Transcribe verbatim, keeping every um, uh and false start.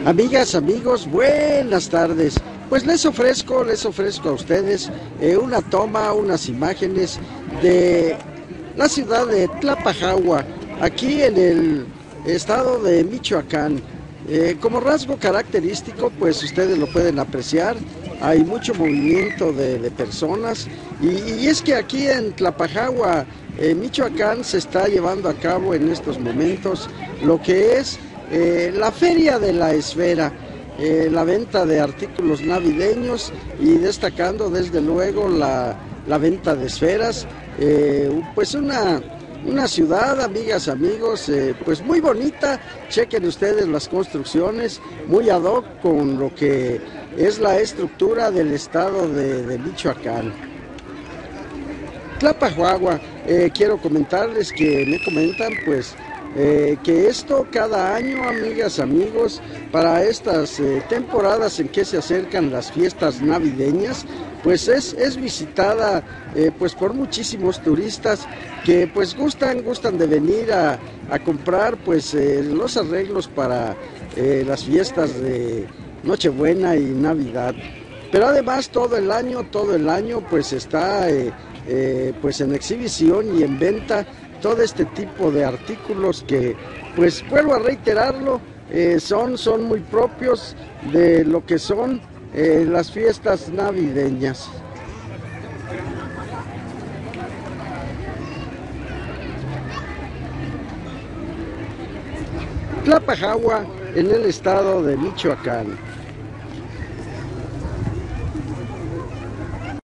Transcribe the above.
Amigas, amigos, buenas tardes. Pues les ofrezco, les ofrezco a ustedes eh, una toma, unas imágenes de la ciudad de Tlapajagua, aquí en el estado de Michoacán. Eh, como rasgo característico, pues ustedes lo pueden apreciar, hay mucho movimiento de, de personas y, y es que aquí en Tlapajagua, eh, Michoacán, se está llevando a cabo en estos momentos lo que es eh, la Feria de la Esfera, eh, la venta de artículos navideños y destacando desde luego la, la venta de esferas, eh, pues una... Una ciudad, amigas, amigos, eh, pues muy bonita. Chequen ustedes las construcciones, muy ad hoc con lo que es la estructura del estado de, de Michoacán. Tlapajagua, eh, quiero comentarles que me comentan pues eh, que esto cada año, amigas, amigos, para estas eh, temporadas en que se acercan las fiestas navideñas, pues es, es visitada eh, pues por muchísimos turistas que pues gustan, gustan de venir a, a comprar pues eh, los arreglos para eh, las fiestas de Nochebuena y Navidad. Pero además todo el año, todo el año pues está eh, eh, pues en exhibición y en venta todo este tipo de artículos que pues vuelvo a reiterarlo, eh, son, son muy propios de lo que son eh, las fiestas navideñas. Tlapajagua en el estado de Michoacán.